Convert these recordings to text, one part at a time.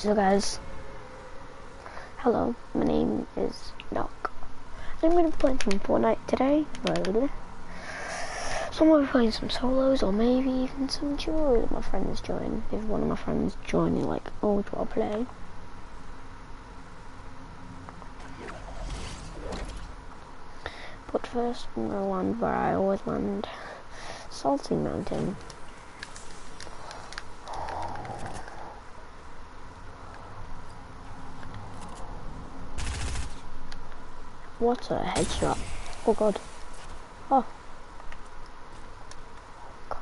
So guys, hello, my name is Doc. I'm going to be playing some Fortnite today. So I'm going to be playing some solos or maybe even some duos if my friends join. If one of my friends join, you're like, oh, do I play? But first, I'm going to land where I always land. Salty Mountain. What a headshot. Oh god. Oh. God.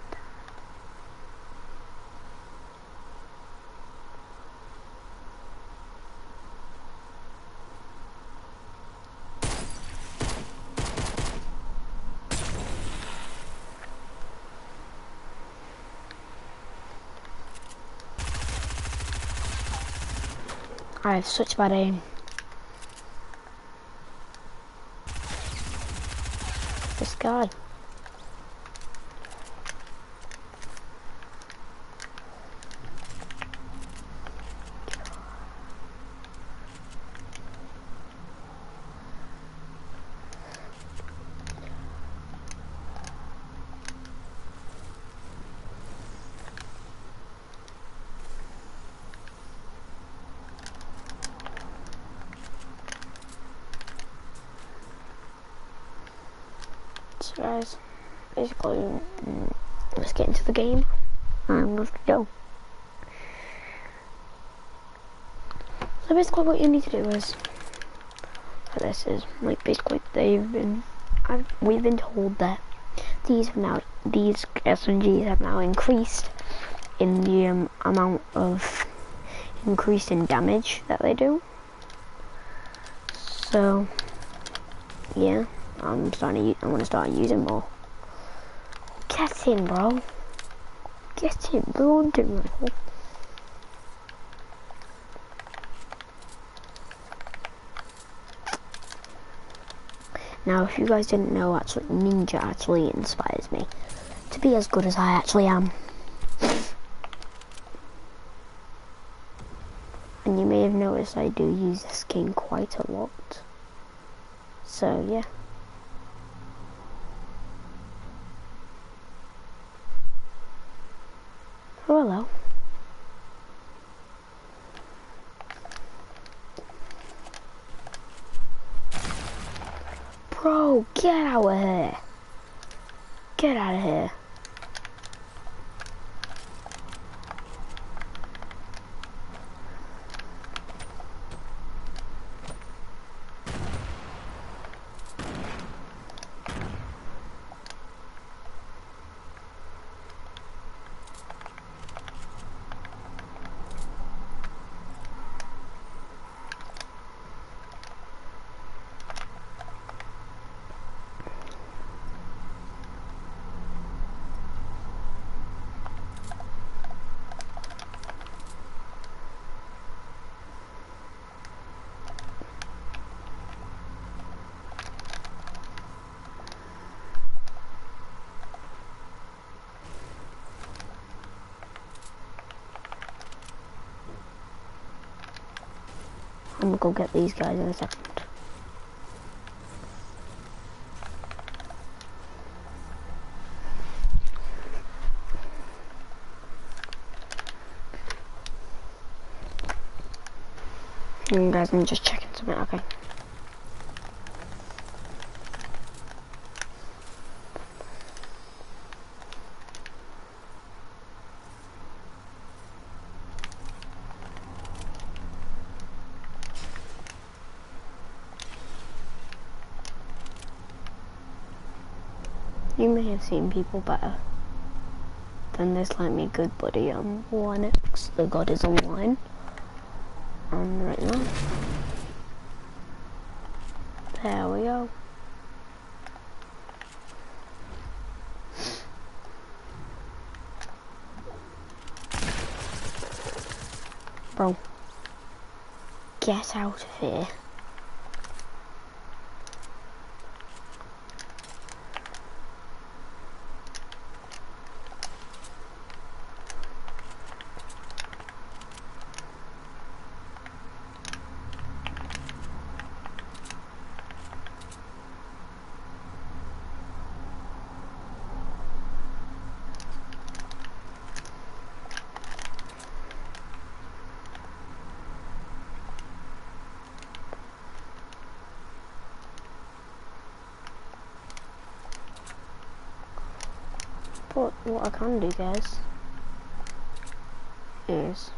I have such bad aim. This guy. So guys, basically, let's get into the game and let's go. So basically what you need to do is, for this is, like basically we've been told that these SMGs have now increased in the amount of increase in damage that they do. So, yeah. I'm gonna start using more. Get him, bro. Get him, bro. Now, if you guys didn't know, actually, Ninja actually inspires me to be as good as I actually am. And you may have noticed I do use this game quite a lot. So, yeah. Oh, hello. Bro, get out of here. Get out of here. I'm gonna go get these guys in a second. Guys, I'm just checking something, okay. You may have seen people better than this, like me good buddy, Linux, the God is online. Right now. There we go. Bro. Get out of here. thought what I can do, guys, is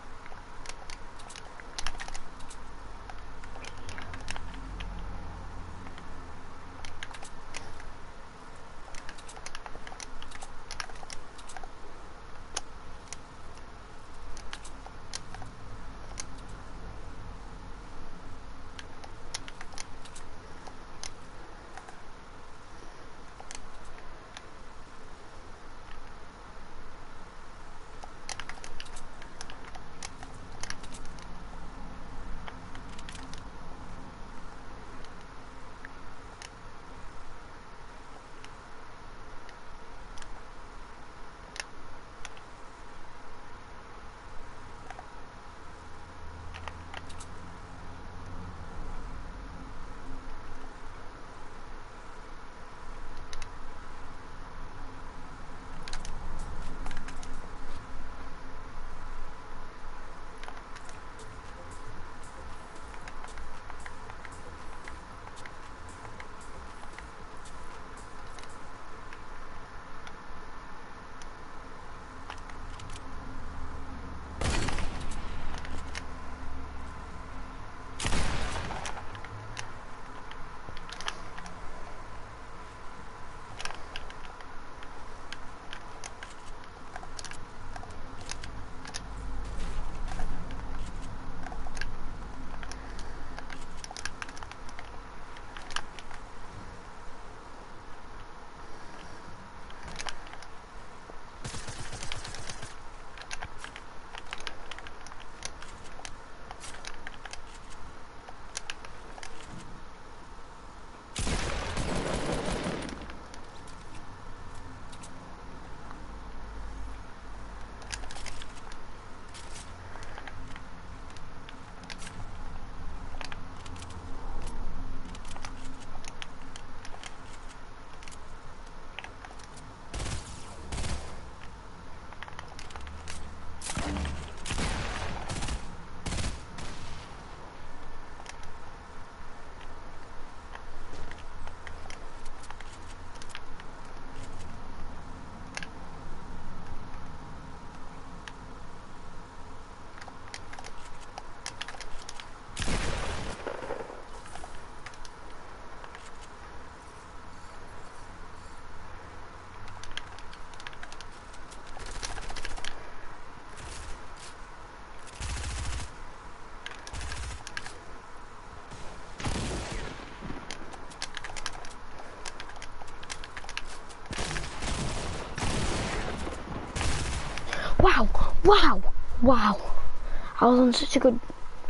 wow, wow, wow. I was on such a good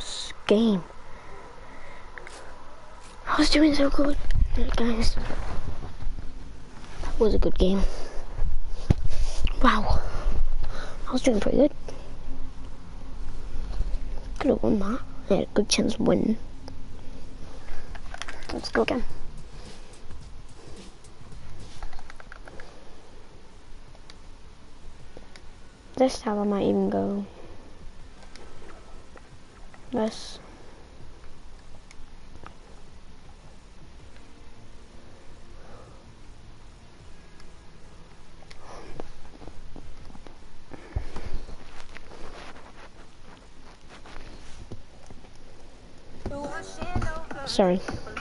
game. I was doing so good, guys. That was a good game. Wow. I was doing pretty good. Could have won that. I had a good chance of winning. Let's go again. This time I might even go this. Sorry.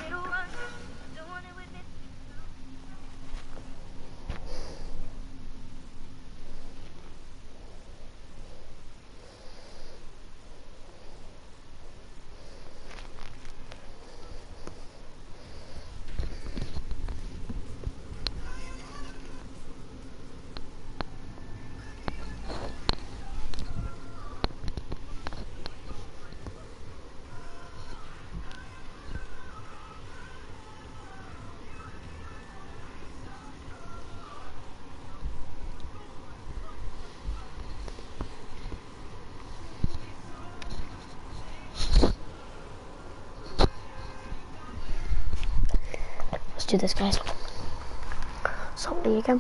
Let's do this, guys. So there you go.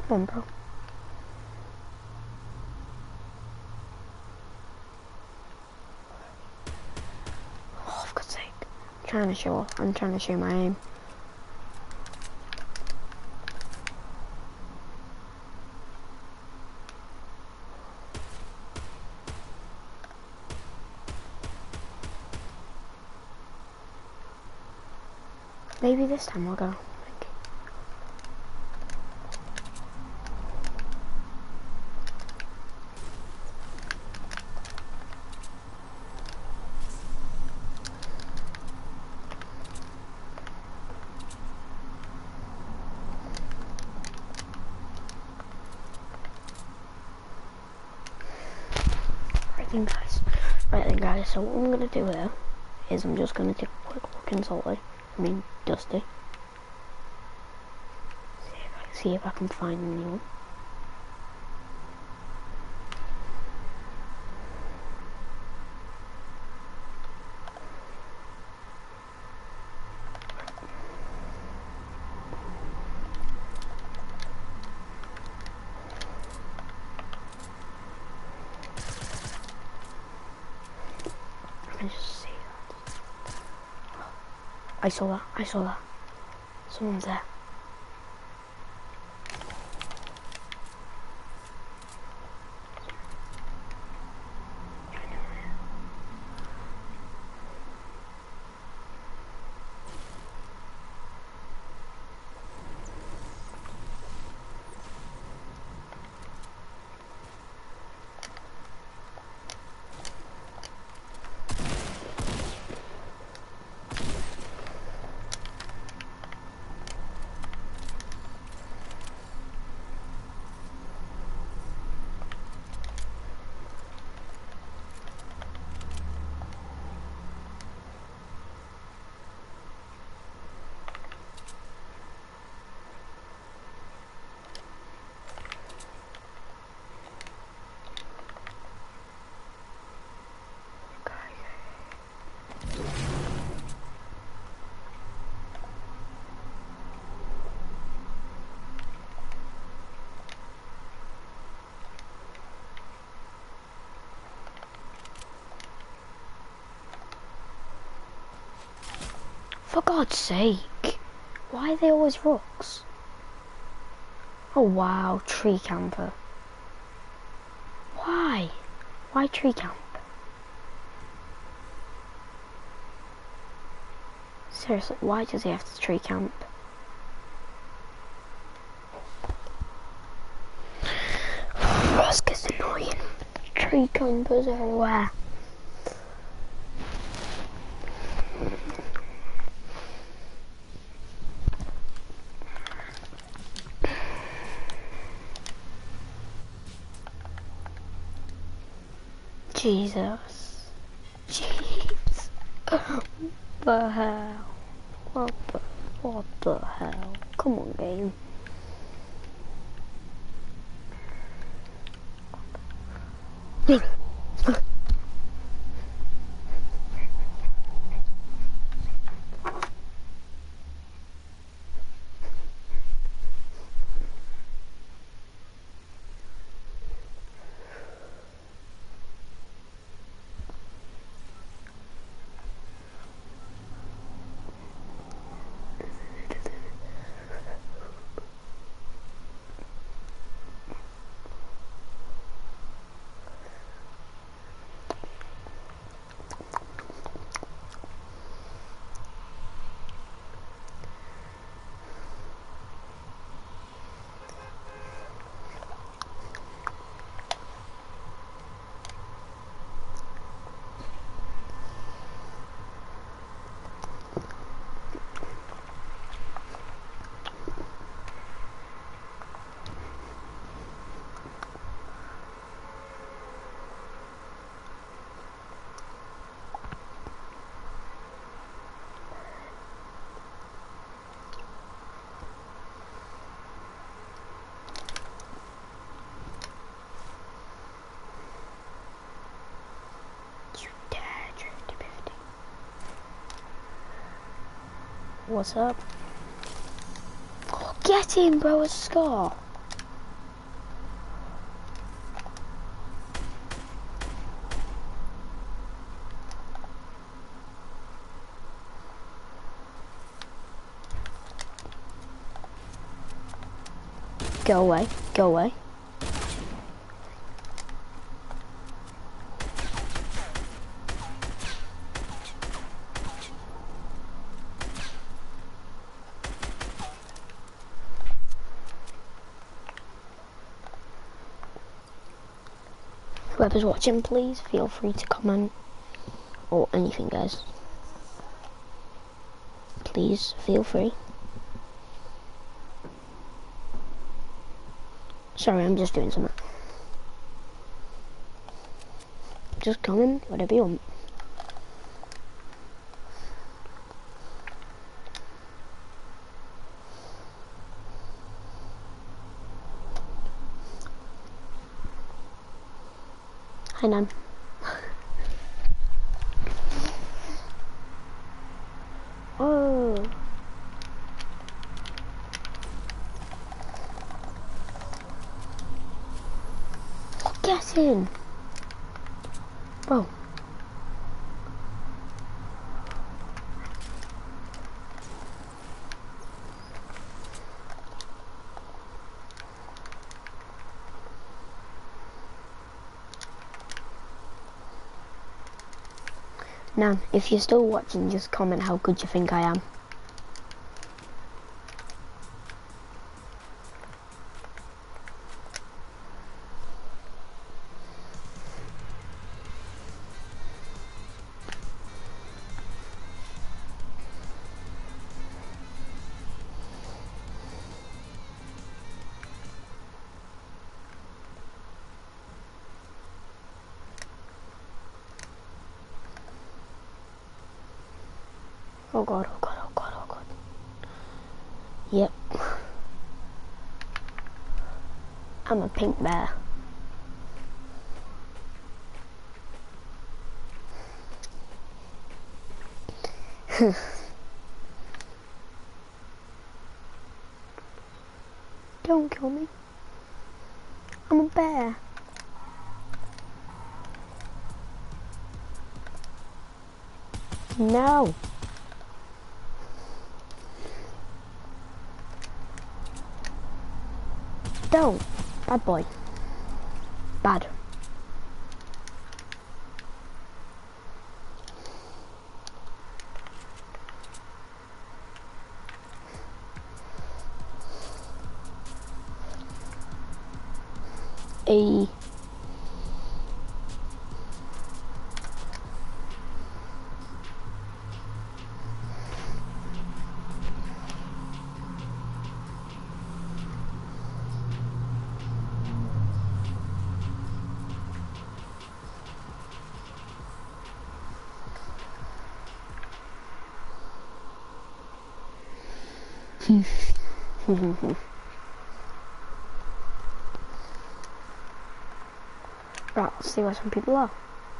Come on, bro. Oh, for God's sake. I'm trying to show my aim. Maybe this time I'll go. Right then guys, so what I'm gonna do here is I'm just gonna take a quick look in Salty. Dusty. See if I can find anyone. I can just see that. I saw that. Someone's there. For God's sake, why are they always rocks? Oh wow, tree camper. Why? Why tree camp? Seriously, why does he have to tree camp? This gets annoying. Tree campers everywhere. Jesus. Jeez. What the hell? What the hell? Come on, game. What's up? Oh, get him, bro, a scar. Go away. Go away. Whoever's watching, please feel free to comment or anything, guys. Please feel free. Sorry, I'm just doing something. Just comment, whatever you want. Hi, Nan. Oh. Get in. Bro. Now, if you're still watching, just comment how good you think I am. Oh god, oh god, oh god, oh god. Yep. I'm a pink bear. Don't kill me. I'm a bear. No. Don't. Bad boy. Bad. A. Right, let's see where some people are.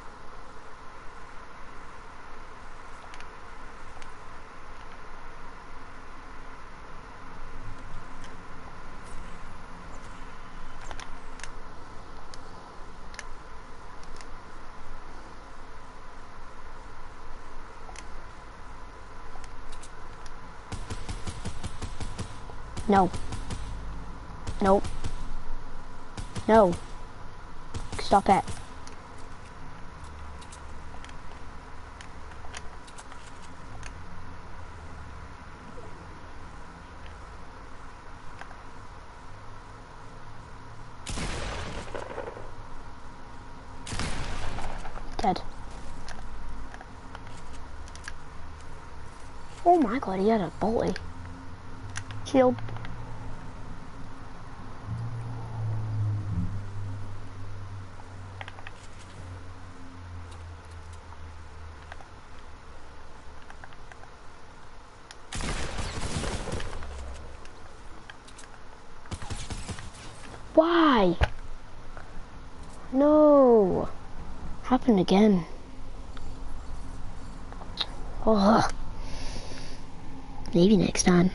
No. Nope. No. Stop it. Dead. Oh my god, he had a bolty. Shield. Why? No. Happened again. Oh. Maybe next time.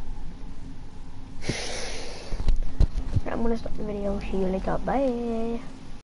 I'm gonna stop the video. See you later. Bye.